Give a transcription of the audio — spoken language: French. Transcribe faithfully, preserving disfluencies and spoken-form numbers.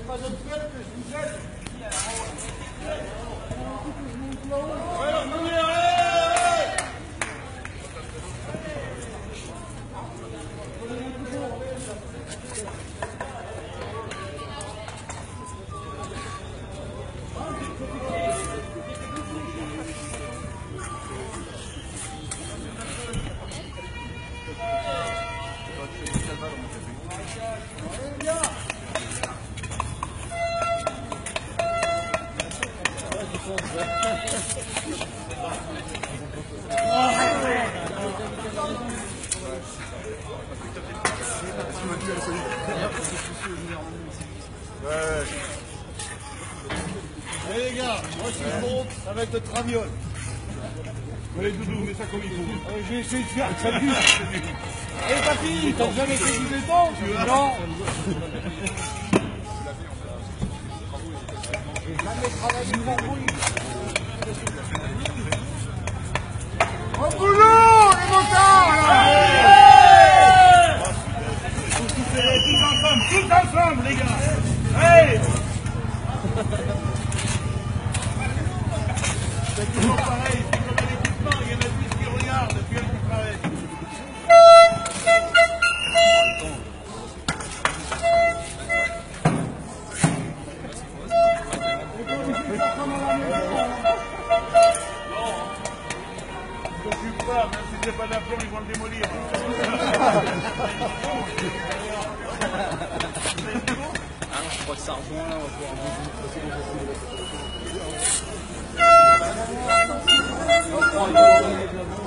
pas d'autre que je vous aide. Ouais. Allez les gars, moi si je monte, ça va être le traviole. Allez Doudou, mets ça comme il faut. Euh, J'ai essayé de faire que ça dure. Eh papy, t'as jamais fait du béton? Non. J'ai jamais travaillé pour vous. Au boulot, les motards là. Tous ensemble, tous ensemble les gars. Hey. C'est toujours pareil, c'est comme un équipement, il y en a dix qui regardent, puis un qui travaille. Ils s'occupent pas, même si c'est pas d'aplomb, ils vont le démolir. Je crois que ça rejoint là, on va pouvoir